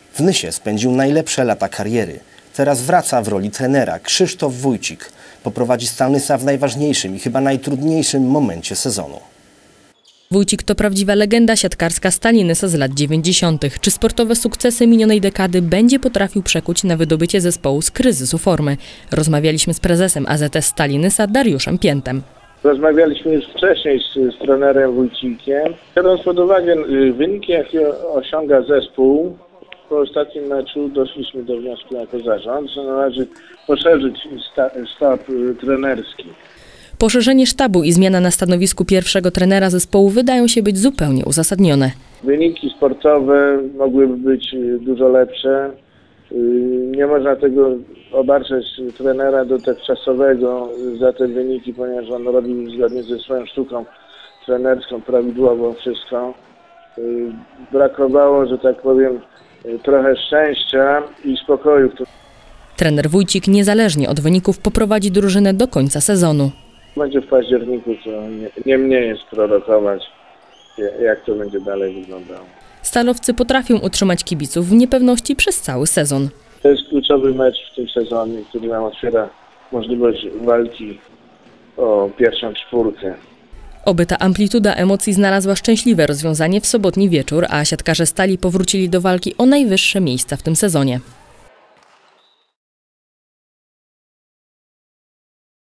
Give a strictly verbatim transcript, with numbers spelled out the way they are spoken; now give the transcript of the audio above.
W Nysie spędził najlepsze lata kariery. Teraz wraca w roli trenera. Krzysztof Wójcik poprowadzi Stal Nysa w najważniejszym i chyba najtrudniejszym momencie sezonu. Wójcik to prawdziwa legenda siatkarska Stali Nysa z lat dziewięćdziesiątych. Czy sportowe sukcesy minionej dekady będzie potrafił przekuć na wydobycie zespołu z kryzysu formy? Rozmawialiśmy z prezesem A Z S Stali Nysa Dariuszem Piętem. Rozmawialiśmy już wcześniej z, z trenerem Wójcikiem. Biorąc pod uwagę wyniki, jakie osiąga zespół, po ostatnim meczu doszliśmy do wniosku jako zarząd, że należy poszerzyć sta, sztab trenerski. Poszerzenie sztabu i zmiana na stanowisku pierwszego trenera zespołu wydają się być zupełnie uzasadnione. Wyniki sportowe mogłyby być dużo lepsze. Nie można tego obarczać trenera dotychczasowego za te wyniki, ponieważ on robił zgodnie ze swoją sztuką trenerską prawidłowo wszystko. Brakowało, że tak powiem, trochę szczęścia i spokoju. Trener Wójcik niezależnie od wyników poprowadzi drużynę do końca sezonu. Będzie w październiku, co nie, nie mnie jest prorokować, jak to będzie dalej wyglądało. Stalowcy potrafią utrzymać kibiców w niepewności przez cały sezon. To jest kluczowy mecz w tym sezonie, który nam otwiera możliwość walki o pierwszą czwórkę. Oby ta amplituda emocji znalazła szczęśliwe rozwiązanie w sobotni wieczór, a siatkarze Stali powrócili do walki o najwyższe miejsca w tym sezonie.